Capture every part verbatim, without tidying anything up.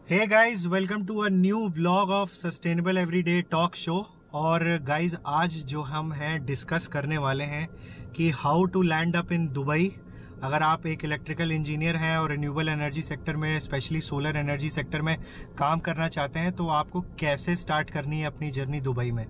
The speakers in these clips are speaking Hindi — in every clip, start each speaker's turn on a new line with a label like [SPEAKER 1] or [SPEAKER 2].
[SPEAKER 1] Hey guys, welcome to a new vlog of sustainable everyday talk show. और गाइस, आज जो हम हैं डिस्कस करने वाले हैं कि how to land up in Dubai. अगर आप एक इलेक्ट्रिकल इंजीनियर हैं और रिन्यूएबल एनर्जी सेक्टर में, स्पेशली सोलर एनर्जी सेक्टर में काम करना चाहते हैं, तो आपको कैसे स्टार्ट करनी है अपनी जर्नी दुबई में।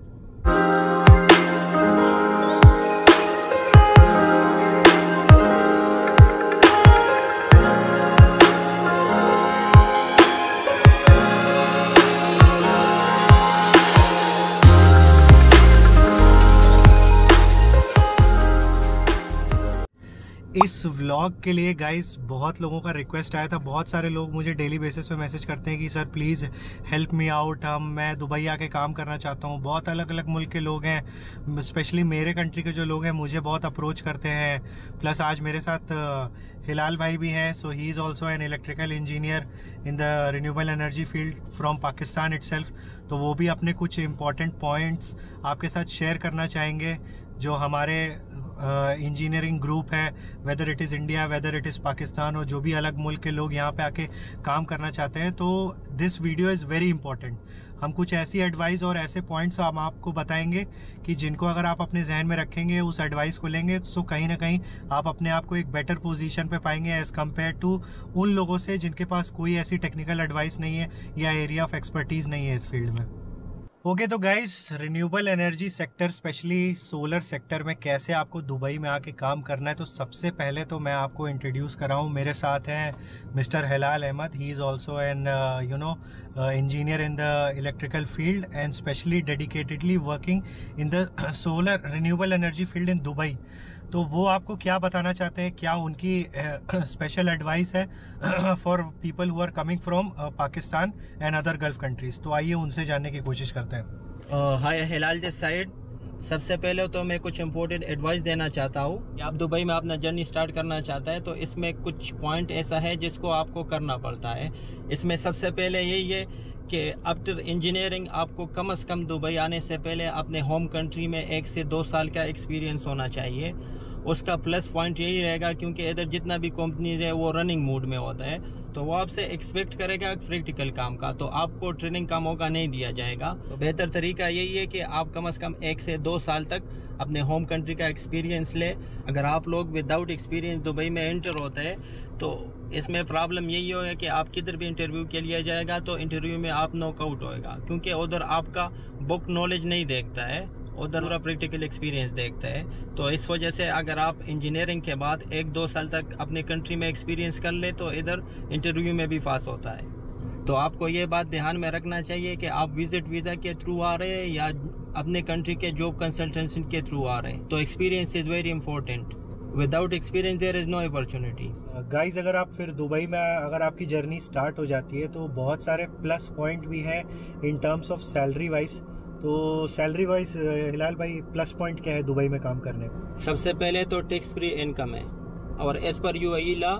[SPEAKER 1] इस व्लॉग के लिए गाइस बहुत लोगों का रिक्वेस्ट आया था। बहुत सारे लोग मुझे डेली बेसिस पे मैसेज करते हैं कि sir please help me out, हम मैं दुबई आके काम करना चाहता हूँ। बहुत अलग अलग मुल्क के लोग हैं, स्पेशली मेरे कंट्री के जो लोग हैं मुझे बहुत अप्रोच करते हैं। प्लस आज मेरे साथ हिलाल भाई भी हैं, so he is also an electrical engineer in the renewable energy field from Pakistan itself. तो वो भी अपने कुछ इंपॉर्टेंट पॉइंट्स आपके साथ शेयर करना चाहेंगे जो हमारे इंजीनियरिंग ग्रुप है, whether it is India, whether it is Pakistan, और जो भी अलग मुल्क के लोग यहाँ पे आके काम करना चाहते हैं। तो this video is very important. हम कुछ ऐसी एडवाइस और ऐसे पॉइंट्स हम आपको बताएंगे कि जिनको अगर आप अपने जहन में रखेंगे, उस एडवाइस को लेंगे, तो कहीं ना कहीं आप अपने आप को एक बेटर पोजीशन पे पाएंगे एज़ कम्पेयर टू उन लोगों से जिनके पास कोई ऐसी टेक्निकल एडवाइस नहीं है या एरिया ऑफ एक्सपर्टीज़ नहीं है इस फील्ड में। ओके, तो guys, renewable energy sector, specially solar sector में कैसे आपको दुबई में आके काम करना है। तो सबसे पहले तो मैं आपको इंट्रोड्यूस कराऊँ, मेरे साथ हैं mister Hilal Ahmed. He is also an you know engineer in the electrical field and specially dedicatedly working in the solar renewable energy field in Dubai. तो वो आपको क्या बताना चाहते हैं, क्या उनकी स्पेशल एडवाइस है for people who are coming from Pakistan and other Gulf countries. तो आइए उनसे जानने की कोशिश करते हैं।
[SPEAKER 2] Hi Hilal this side. सबसे पहले तो मैं कुछ इम्पोर्टेंट एडवाइस देना चाहता हूँ। आप दुबई में अपना जर्नी स्टार्ट करना चाहता है तो इसमें कुछ पॉइंट ऐसा है जिसको आपको करना पड़ता है। इसमें सबसे पहले यही है कि आफ्टर इंजीनियरिंग आपको कम से कम दुबई आने से पहले अपने होम कंट्री में एक से दो साल का एक्सपीरियंस होना चाहिए। उसका प्लस पॉइंट यही रहेगा क्योंकि इधर जितना भी कंपनीज है वो रनिंग मोड में होता है, तो वो आपसे एक्सपेक्ट करेगा प्रैक्टिकल काम का, तो आपको ट्रेनिंग का मौका नहीं दिया जाएगा। तो बेहतर तरीका यही है कि आप कम से कम एक से दो साल तक अपने होम कंट्री का एक्सपीरियंस ले। अगर आप लोग विदाउट एक्सपीरियंस दुबई में एंटर होते हैं तो इसमें प्रॉब्लम यही होगा कि आप किधर भी इंटरव्यू के लिए जाएगा तो इंटरव्यू में आप नॉकआउट होएगा, क्योंकि उधर आपका बुक नॉलेज नहीं देखता है, उधर पूरा प्रैक्टिकल एक्सपीरियंस देखता है। तो इस वजह से अगर आप इंजीनियरिंग के बाद एक दो साल तक अपने कंट्री में एक्सपीरियंस कर ले तो इधर इंटरव्यू में भी पास होता है। तो आपको ये बात ध्यान में रखना चाहिए कि आप विजिट वीज़ा के थ्रू आ रहे हैं या अपने कंट्री के जॉब कंसल्टेंसी के थ्रू आ रहे हैं। तो experience is very important. Without experience there is no opportunity.
[SPEAKER 1] Guys, अगर आप फिर दुबई में अगर आपकी जर्नी स्टार्ट हो जाती है तो बहुत सारे प्लस पॉइंट भी हैं in terms of salary wise. तो सैलरी वाइज हिलाल भाई, प्लस पॉइंट क्या है दुबई में काम करने का?
[SPEAKER 2] सबसे पहले तो टैक्स फ्री इनकम है और एज पर यूएई लॉ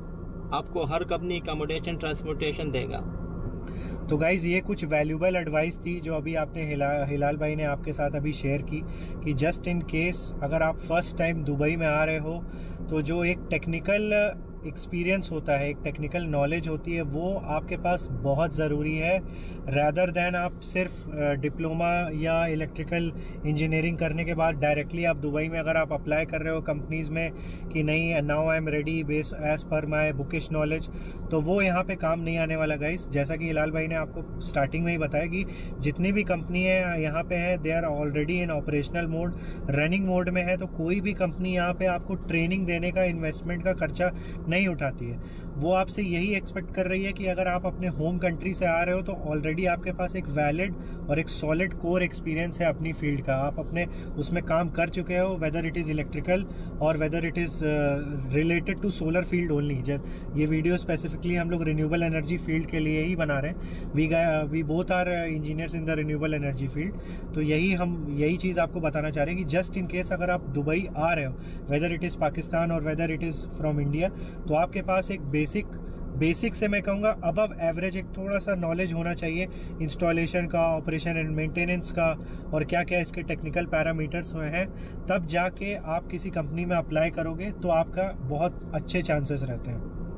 [SPEAKER 2] आपको हर कंपनी अकोमोडेशन ट्रांसपोर्टेशन देगा।
[SPEAKER 1] तो गाइज, ये कुछ वैल्यूबल एडवाइस थी जो अभी आपने हिला, हिलाल भाई ने आपके साथ अभी शेयर की कि जस्ट इन केस अगर आप फर्स्ट टाइम दुबई में आ रहे हो तो जो एक टेक्निकल एक्सपीरियंस होता है, एक टेक्निकल नॉलेज होती है, वो आपके पास बहुत ज़रूरी है, रैदर दैन आप सिर्फ डिप्लोमा या इलेक्ट्रिकल इंजीनियरिंग करने के बाद डायरेक्टली आप दुबई में अगर आप अप्लाई कर रहे हो कंपनीज़ में कि नहीं now I am ready base as per my bookish knowledge, तो वो यहाँ पे काम नहीं आने वाला गाइस। जैसा कि हिलाल भाई ने आपको स्टार्टिंग में ही बताया कि जितनी भी कंपनी है यहाँ पे है, they are already in operational mode, running mode में है। तो कोई भी कंपनी यहाँ पे आपको ट्रेनिंग देने का, इन्वेस्टमेंट का खर्चा नहीं उठाती है। वो आपसे यही एक्सपेक्ट कर रही है कि अगर आप अपने होम कंट्री से आ रहे हो तो ऑलरेडी आपके पास एक वैलिड और एक सॉलिड कोर एक्सपीरियंस है अपनी फील्ड का, आप अपने उसमें काम कर चुके हो, वेदर इट इज़ इलेक्ट्रिकल और whether it is related to solar field only. जब ये वीडियो स्पेसिफिकली हम लोग रिन्यूएबल एनर्जी फील्ड के लिए ही बना रहे हैं। We we both are engineers in the renewable energy field. तो यही हम यही चीज़ आपको बताना चाह रहे हैं कि जस्ट इन केस अगर आप दुबई आ रहे हो, वेदर इट इज़ पाकिस्तान और whether it is from India, तो आपके पास एक बेसिक बेसिक से मैं कहूँगा अबव एवरेज एक थोड़ा सा नॉलेज होना चाहिए इंस्टॉलेशन का, ऑपरेशन एंड मेंटेनेंस का, और क्या क्या इसके टेक्निकल पैरामीटर्स हुए हैं। तब जाके आप किसी कंपनी में अप्लाई करोगे तो आपका बहुत अच्छे चांसेस रहते हैं।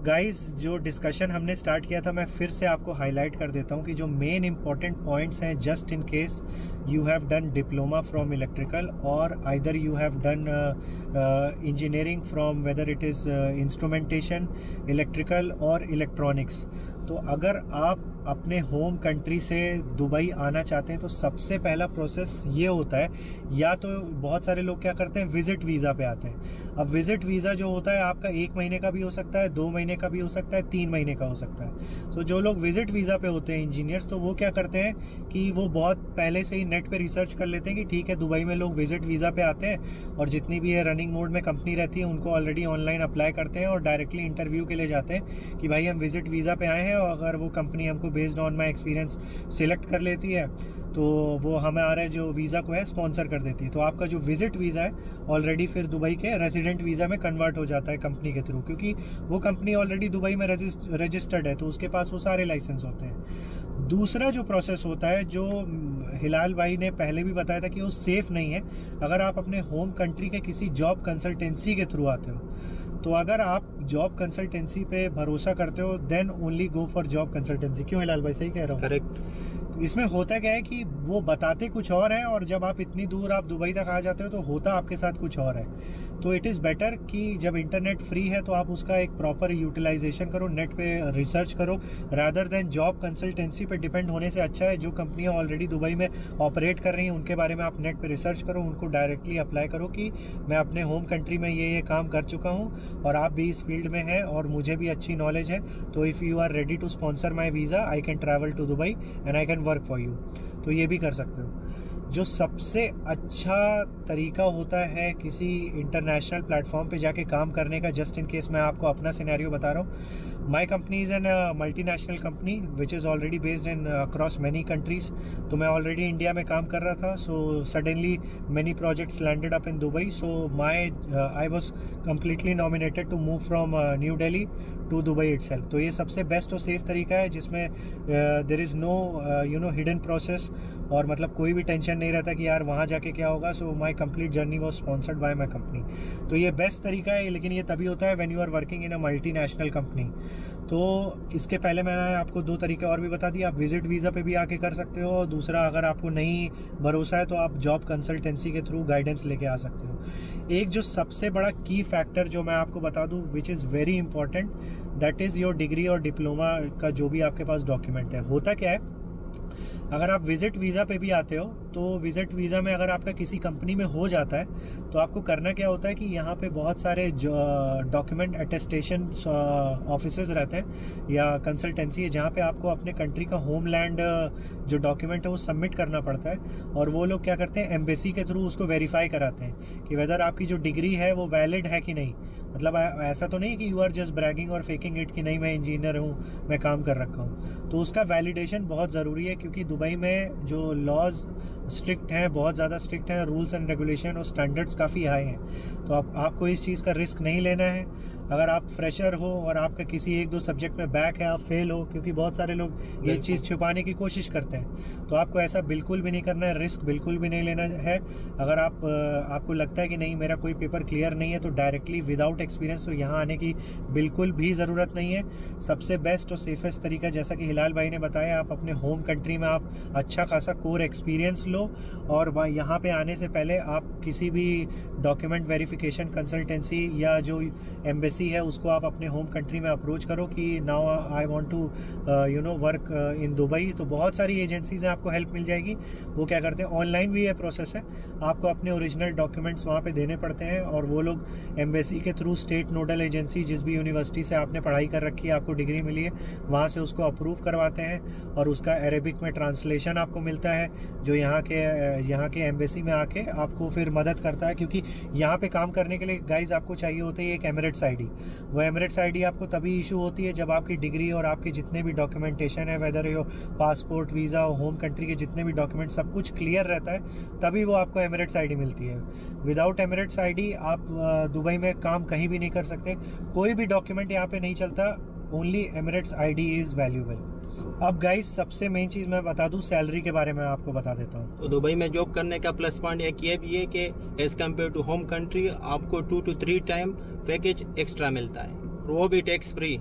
[SPEAKER 1] गाइस जो डिस्कशन हमने स्टार्ट किया था मैं फिर से आपको हाईलाइट कर देता हूँ कि जो मेन इंपॉर्टेंट पॉइंट्स हैं, just in case you have done diploma from electrical or either you have done uh, uh, engineering from whether it is uh, instrumentation, electrical or electronics. तो अगर आप अपने होम कंट्री से दुबई आना चाहते हैं तो सबसे पहला प्रोसेस ये होता है, या तो बहुत सारे लोग क्या करते हैं विजिट वीज़ा पे आते हैं। अब विजिट वीज़ा जो होता है आपका एक महीने का भी हो सकता है, दो महीने का भी हो सकता है, तीन महीने का हो सकता है। तो जो लोग विजिट वीज़ा पे होते हैं इंजीनियर्स, तो वो क्या करते हैं कि वो बहुत पहले से ही नेट पे रिसर्च कर लेते हैं कि ठीक है दुबई में लोग विजिट वीज़ा पे आते हैं और जितनी भी है रनिंग मोड में कंपनी रहती है उनको ऑलरेडी ऑनलाइन अप्लाई करते हैं और डायरेक्टली इंटरव्यू के लिए जाते हैं कि भाई हम विजिट वीज़ा पे आए हैं, और अगर वो कंपनी हमको based on my experience select कर लेती है तो वो हमारे जो वीज़ा को है स्पॉन्सर कर देती है। तो आपका जो विजिट वीज़ा है ऑलरेडी फिर दुबई के रेजिडेंट वीज़ा में कन्वर्ट हो जाता है कंपनी के थ्रू, क्योंकि वो कंपनी ऑलरेडी दुबई में रजिस्टर्ड है तो उसके पास वो सारे लाइसेंस होते हैं। दूसरा जो प्रोसेस होता है, जो हिलाल भाई ने पहले भी बताया था कि वो सेफ़ नहीं है, अगर आप अपने होम कंट्री के किसी जॉब कंसल्टेंसी के थ्रू आते हो तो अगर आप जॉब कंसल्टेंसी पे भरोसा करते हो then only go for job consultancy. क्यों हिलाल भाई, सही कह रहा हूँ?
[SPEAKER 2] करेक्ट।
[SPEAKER 1] इसमें होता क्या है कि वो बताते कुछ और है और जब आप इतनी दूर आप दुबई तक आ जाते हो तो होता आपके साथ कुछ और है। तो इट इज़ बेटर कि जब इंटरनेट फ्री है तो आप उसका एक प्रॉपर यूटिलाइजेशन करो, नेट पे रिसर्च करो, रादर देन जॉब कंसल्टेंसी पे डिपेंड होने से अच्छा है जो कंपनियां ऑलरेडी दुबई में ऑपरेट कर रही हैं उनके बारे में आप नेट पे रिसर्च करो, उनको डायरेक्टली अप्लाई करो कि मैं अपने होम कंट्री में ये ये काम कर चुका हूँ और आप भी इस फील्ड में हैं और मुझे भी अच्छी नॉलेज है, तो if you are ready to sponsor my visa I can travel to Dubai and I can work for you. तो ये भी कर सकते हो। जो सबसे अच्छा तरीका होता है किसी इंटरनेशनल प्लेटफॉर्म पे जाके काम करने का, जस्ट इन केस मैं आपको अपना सिनेरियो बता रहा हूँ, my company is an multinational company which is already based in across many countries. तो मैं ऑलरेडी इंडिया में काम कर रहा था, so suddenly many projects landed up in Dubai, so my I was completely nominated to move from New Delhi to Dubai itself. तो ये सबसे बेस्ट और सेफ तरीका है जिसमें there is no you know hidden process, और मतलब कोई भी टेंशन नहीं रहता कि यार वहाँ जाके क्या होगा। So my complete journey was sponsored by my company. तो ये बेस्ट तरीका है, लेकिन ये तभी होता है when you are working in a multi national company. तो इसके पहले मैंने आपको दो तरीके और भी बता दिए, आप विजिट वीज़ा पे भी आके कर सकते हो। दूसरा, अगर आपको नहीं भरोसा है तो आप जॉब कंसल्टेंसी के थ्रू गाइडेंस लेके आ सकते हो। एक जो सबसे बड़ा की फैक्टर जो मैं आपको बता दूं which is very important, that is your degree और डिप्लोमा का जो भी आपके पास डॉक्यूमेंट है। होता क्या है, अगर आप विजिट वीज़ा पे भी आते हो तो विजिट वीज़ा में अगर आपका किसी कंपनी में हो जाता है तो आपको करना क्या होता है कि यहाँ पे बहुत सारे डॉक्यूमेंट अटेस्टेशन ऑफिसेज रहते हैं या कंसल्टेंसी है जहाँ पे आपको अपने कंट्री का होमलैंड जो डॉक्यूमेंट है वो सबमिट करना पड़ता है, और वो लोग क्या करते हैं एम्बेसी के थ्रू उसको वेरीफाई कराते हैं कि वेदर आपकी जो डिग्री है वो वैलिड है कि नहीं। मतलब ऐसा तो नहीं कि यू आर जस्ट ब्रैगिंग और फेकिंग इट कि नहीं मैं इंजीनियर हूँ, मैं काम कर रखा हूँ। तो उसका वैलिडेशन बहुत ज़रूरी है, क्योंकि दुबई में जो लॉज स्ट्रिक्ट हैं, बहुत ज़्यादा स्ट्रिक्ट हैं, रूल्स एंड रेगुलेशन और स्टैंडर्ड्स काफ़ी हाई हैं। तो आप आपको इस चीज़ का रिस्क नहीं लेना है। अगर आप फ्रेशर हो और आपका किसी एक दो सब्जेक्ट में बैक है, आप फेल हो, क्योंकि बहुत सारे लोग ये चीज़ छुपाने की कोशिश करते हैं, तो आपको ऐसा बिल्कुल भी नहीं करना है, रिस्क बिल्कुल भी नहीं लेना है। अगर आप आपको लगता है कि नहीं मेरा कोई पेपर क्लियर नहीं है तो डायरेक्टली विदाउट एक्सपीरियंस तो यहाँ आने की बिल्कुल भी ज़रूरत नहीं है। सबसे बेस्ट और सेफेस्ट तरीका, जैसा कि हिलाल भाई ने बताया, आप अपने होम कंट्री में आप अच्छा खासा कोर एक्सपीरियंस लो, और यहाँ पे आने से पहले आप किसी भी डॉक्यूमेंट वेरिफिकेशन कंसल्टेंसी या जो एम्बेसी है उसको आप अपने होम कंट्री में अप्रोच करो कि now I want to you know work in Dubai. तो बहुत सारी एजेंसीज हैं, आपको हेल्प मिल जाएगी। वो क्या करते हैं, ऑनलाइन भी ये प्रोसेस है, आपको अपने ओरिजिनल डॉक्यूमेंट्स वहाँ पे देने पड़ते हैं, और वो लोग एम्बेसी के थ्रू स्टेट नोडल एजेंसी जिस भी यूनिवर्सिटी से आपने पढ़ाई कर रखी है, आपको डिग्री मिली है, वहाँ से उसको अप्रूव करवाते हैं, और उसका अरेबिक में ट्रांसलेशन आपको मिलता है जो यहाँ के यहाँ के एम्बेसी में आके आपको फिर मदद करता है। क्योंकि यहाँ पे काम करने के लिए गाइज आपको चाहिए होती है एक एमिरेट्स आईडी। वो एमिरेट्स आईडी आपको तभी इशू होती है जब आपकी डिग्री और आपके जितने भी डॉक्यूमेंटेशन है, whether your passport, visa, home country के जितने भी डॉक्यूमेंट सब कुछ क्लियर रहता है, तभी वो आपको एमिरेट्स आईडी मिलती है। विदाउट एमिरेट्स आईडी आप दुबई में काम कहीं भी नहीं कर सकते, कोई भी डॉक्यूमेंट यहाँ पे नहीं चलता, only Emirates ID is valuable. अब गाइस सबसे मेन चीज़ मैं बता दूं, सैलरी के बारे में आपको बता देता हूं।
[SPEAKER 2] तो दुबई में जॉब करने का प्लस पॉइंट एक ये भी है कि as compare to home country आपको two two three time package extra मिलता है। वो भी टैक्स फ्री।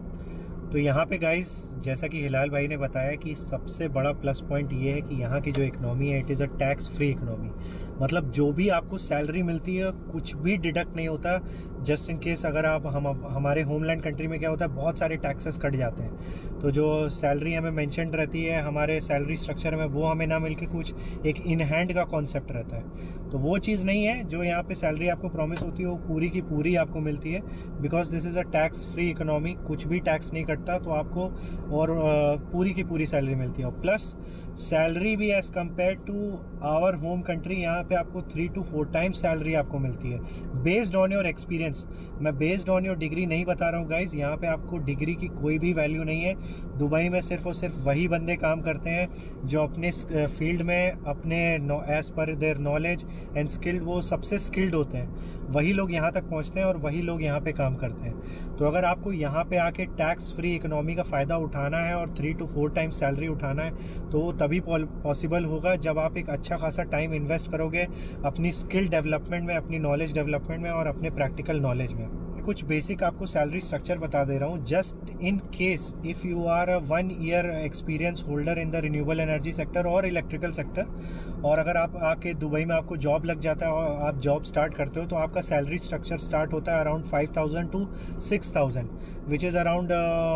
[SPEAKER 1] तो यहाँ पे गाइस जैसा कि हिलाल भाई ने बताया कि सबसे बड़ा प्लस पॉइंट ये है कि यहाँ की जो इकोनॉमी है it is a tax free economy. मतलब जो भी आपको सैलरी मिलती है कुछ भी डिडक्ट नहीं होता। जस्ट इन केस अगर आप हम हमारे होमलैंड कंट्री में क्या होता है, बहुत सारे टैक्सेस कट जाते हैं, तो जो सैलरी हमें मेंशन रहती है हमारे सैलरी स्ट्रक्चर में वो हमें ना मिलके कुछ एक इन हैंड का कॉन्सेप्ट रहता है। तो वो चीज़ नहीं है। जो यहाँ पे सैलरी आपको प्रॉमिस होती है वो पूरी की पूरी आपको मिलती है, because this is a tax free economy. कुछ भी टैक्स नहीं कटता, तो आपको और पूरी की पूरी सैलरी मिलती है। और प्लस सैलरी भी as compare to our home country यहाँ पे आपको three to four times salary आपको मिलती है बेस्ड ऑन योर एक्सपीरियंस। मैं बेस्ड ऑन योर डिग्री नहीं बता रहा हूँ गाइज, यहाँ पे आपको डिग्री की कोई भी वैल्यू नहीं है। दुबई में सिर्फ और सिर्फ वही बंदे काम करते हैं जो अपने फील्ड में अपने as per their knowledge and skilled वो सबसे स्किल्ड होते हैं, वही लोग यहाँ तक पहुँचते हैं और वही लोग यहाँ पे काम करते हैं। तो अगर आपको यहाँ पे आके टैक्स फ्री इकोनॉमी का फ़ायदा उठाना है और three to four times salary उठाना है तो वो तभी पॉसिबल होगा जब आप एक अच्छा खासा टाइम इन्वेस्ट करोगे अपनी स्किल डेवलपमेंट में, अपनी नॉलेज डेवलपमेंट में और अपने प्रैक्टिकल नॉलेज में। कुछ बेसिक आपको सैलरी स्ट्रक्चर बता दे रहा हूँ, just in case if you are a one year experience holder in the renewable energy sector और इलेक्ट्रिकल सेक्टर, और अगर आप आके दुबई में आपको जॉब लग जाता है और आप जॉब स्टार्ट करते हो तो आपका सैलरी स्ट्रक्चर स्टार्ट होता है around five thousand to six thousand which is around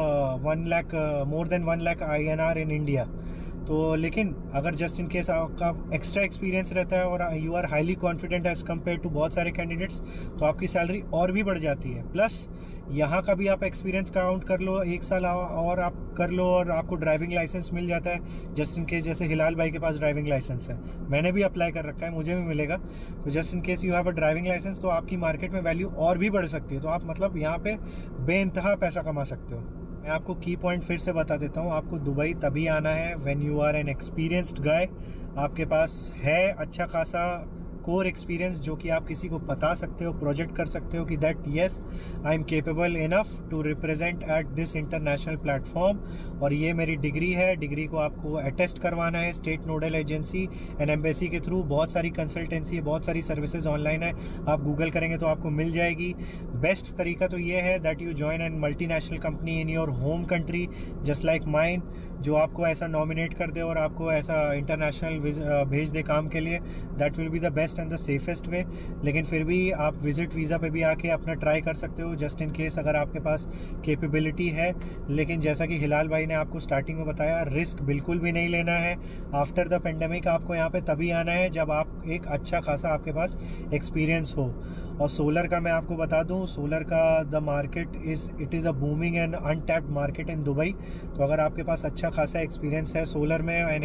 [SPEAKER 1] one lakh more than one lakh I N R in India. तो लेकिन अगर जस्ट इन केस आपका एक्स्ट्रा एक्सपीरियंस रहता है और you are highly confident as compare to बहुत सारे कैंडिडेट्स तो आपकी सैलरी और भी बढ़ जाती है। प्लस यहाँ का भी आप एक्सपीरियंस काउंट कर लो, एक साल और आप कर लो और आपको ड्राइविंग लाइसेंस मिल जाता है। जस्ट इन केस जैसे हिलाल भाई के पास ड्राइविंग लाइसेंस है, मैंने भी अप्लाई कर रखा है, मुझे भी मिलेगा। तो just in case you have a driving licence तो आपकी मार्केट में वैल्यू और भी बढ़ सकती है। तो आप मतलब यहाँ पे बेइंतहा पैसा कमा सकते हो। मैं आपको की पॉइंट फिर से बता देता हूँ, आपको दुबई तभी आना है when you are an experienced guy, आपके पास है अच्छा खासा कोर एक्सपीरियंस जो कि आप किसी को बता सकते हो, प्रोजेक्ट कर सकते हो कि that yes I am capable enough to represent at this international platform. और ये मेरी डिग्री है, डिग्री को आपको अटेस्ट करवाना है state nodal agency and embassy के थ्रू। बहुत सारी कंसल्टेंसी है, बहुत सारी सर्विसेज ऑनलाइन है, आप गूगल करेंगे तो आपको मिल जाएगी। बेस्ट तरीका तो ये है that you join an multinational company in your home country just like mine, जो आपको ऐसा नॉमिनेट कर दे और आपको ऐसा इंटरनेशनल भेज दे काम के लिए। That will be the best and the safest way. लेकिन फिर भी आप विजिट वीज़ा पे भी आके अपना ट्राई कर सकते हो जस्ट इन केस अगर आपके पास कैपेबिलिटी है। लेकिन जैसा कि हिलाल भाई ने आपको स्टार्टिंग में बताया, रिस्क बिल्कुल भी नहीं लेना है। आफ्टर द पेंडेमिक आपको यहाँ पे तभी आना है जब आप एक अच्छा खासा आपके पास एक्सपीरियंस हो। और सोलर का मैं आपको बता दूं, सोलर का the market is it is a booming and untapped market in Dubai. तो अगर आपके पास अच्छा खासा एक्सपीरियंस है सोलर में एंड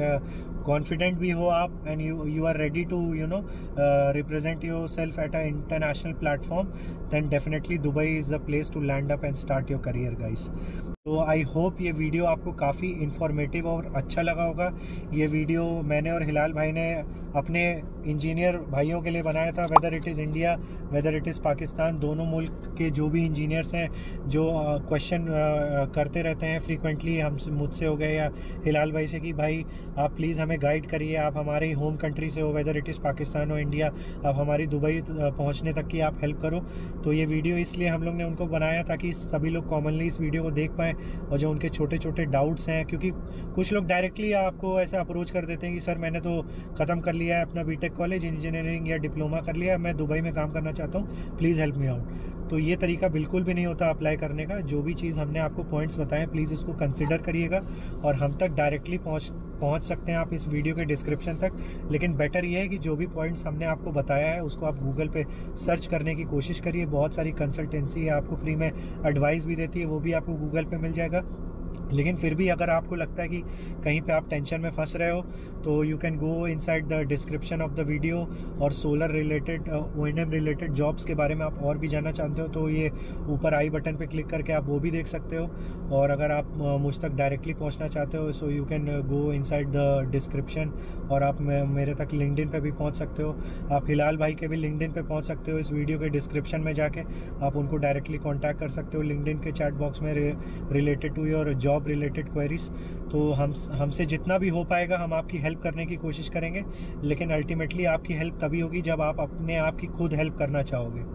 [SPEAKER 1] कॉन्फिडेंट भी हो आप and you you are ready to you know represent yourself at a international platform, then definitely Dubai is the place to land up and start your career guys. तो आई होप ये वीडियो आपको काफ़ी इन्फॉर्मेटिव और अच्छा लगा होगा। ये वीडियो मैंने और हिलाल भाई ने अपने इंजीनियर भाइयों के लिए बनाया था, whether it is India whether it is Pakistan. दोनों मुल्क के जो भी इंजीनियर्स हैं जो क्वेश्चन uh, uh, करते रहते हैं फ्रीक्वेंटली हमसे, मुझसे हो गए या हिलाल भाई से कि भाई आप प्लीज़ हमें गाइड करिए, आप हमारे होम कंट्री से हो, वेदर इट इज़ पाकिस्तान हो इंडिया, आप हमारी दुबई पहुँचने तक की आप हेल्प करो। तो ये वीडियो इसलिए हम लोग ने उनको बनाया ताकि सभी लोग कॉमनली इस वीडियो को देख पाएँ और जो उनके छोटे छोटे डाउट्स हैं, क्योंकि कुछ लोग डायरेक्टली आपको ऐसा अप्रोच कर देते हैं कि सर मैंने तो ख़त्म कर लिया है अपना बीटेक कॉलेज, इंजीनियरिंग या डिप्लोमा कर लिया, मैं दुबई में काम करना चाहता हूँ, प्लीज़ हेल्प मी आउट। तो ये तरीका बिल्कुल भी नहीं होता अप्लाई करने का। जो भी चीज़ हमने आपको पॉइंट्स बताए प्लीज़ इसको कंसिडर करिएगा और हम तक डायरेक्टली पहुँच पहुँच सकते हैं आप इस वीडियो के डिस्क्रिप्शन तक। लेकिन बेटर ये है कि जो भी पॉइंट्स हमने आपको बताया है उसको आप गूगल पे सर्च करने की कोशिश करिए। बहुत सारी कंसल्टेंसी है, आपको फ्री में एडवाइस भी देती है, वो भी आपको गूगल पे मिल जाएगा। लेकिन फिर भी अगर आपको लगता है कि कहीं पे आप टेंशन में फंस रहे हो तो you can go inside the description of the video और solar related O N M related jobs के बारे में आप और भी जानना चाहते हो तो ये ऊपर आई बटन पे क्लिक करके आप वो भी देख सकते हो। और अगर आप मुझ तक डायरेक्टली पहुंचना चाहते हो so you can go inside the description और आप मेरे तक लिंक्डइन पे भी पहुंच सकते हो। आप हिलाल भाई के भी लिंक्डइन पे पहुंच सकते हो। इस वीडियो के डिस्क्रिप्शन में जाके आप उनको डायरेक्टली कॉन्टैक्ट कर सकते हो लिंक्डइन के चैट बॉक्स में related to your job related queries. तो हम हमसे जितना भी हो पाएगा हम आपकी हेल्प करने की कोशिश करेंगे, लेकिन अल्टीमेटली आपकी हेल्प तभी होगी जब आप अपने आप की खुद हेल्प करना चाहोगे।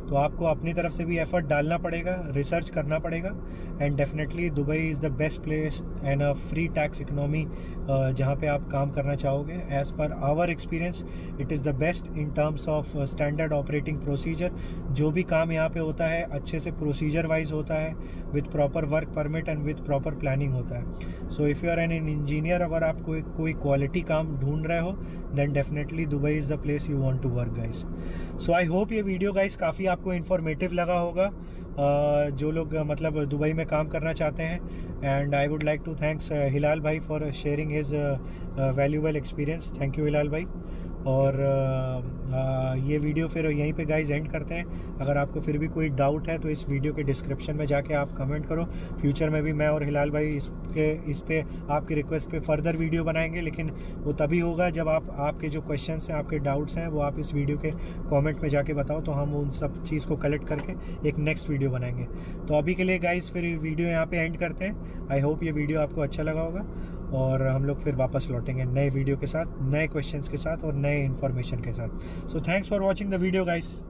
[SPEAKER 1] तो आपको अपनी तरफ से भी एफर्ट डालना पड़ेगा, रिसर्च करना पड़ेगा। And definitely Dubai is the best place and a free tax economy जहाँ पे आप काम करना चाहोगे। As per our experience it is the best in terms of standard operating procedure. जो भी काम यहाँ पे होता है अच्छे से प्रोसीजर वाइज होता है, with proper work permit and with proper planning होता है। So if you are an engineer, अगर आप कोई कोई क्वालिटी काम ढूंढ रहे हो, then definitely Dubai is the place you want to work guys. So I hope ये वीडियो गाइस काफ़ी आपको इन्फॉर्मेटिव लगा होगा, Uh, जो लोग uh, मतलब दुबई में काम करना चाहते हैं। And I would like to thanks Hilal भाई for sharing his valuable experience. Thank you Hilal भाई। और uh, uh, ये वीडियो फिर यहीं पे गाइज एंड करते हैं। अगर आपको फिर भी कोई डाउट है तो इस वीडियो के डिस्क्रिप्शन में जाके आप कमेंट करो। फ्यूचर में भी मैं और हिलाल भाई इसके इस पे आपकी रिक्वेस्ट पे फर्दर वीडियो बनाएंगे, लेकिन वो तभी होगा जब आप आपके जो क्वेश्चंस हैं, आपके डाउट्स हैं, वो आप इस वीडियो के कमेंट में जाके बताओ, तो हम उन सब चीज़ को कलेक्ट करके एक नेक्स्ट वीडियो बनाएंगे। तो अभी के लिए गाइज फिर वीडियो यहाँ पे एंड करते हैं। आई होप ये वीडियो आपको अच्छा लगा होगा, और हम लोग फिर वापस लौटेंगे नए वीडियो के साथ, नए क्वेश्चंस के साथ और नए इन्फॉर्मेशन के साथ। So thanks for watching the video guys.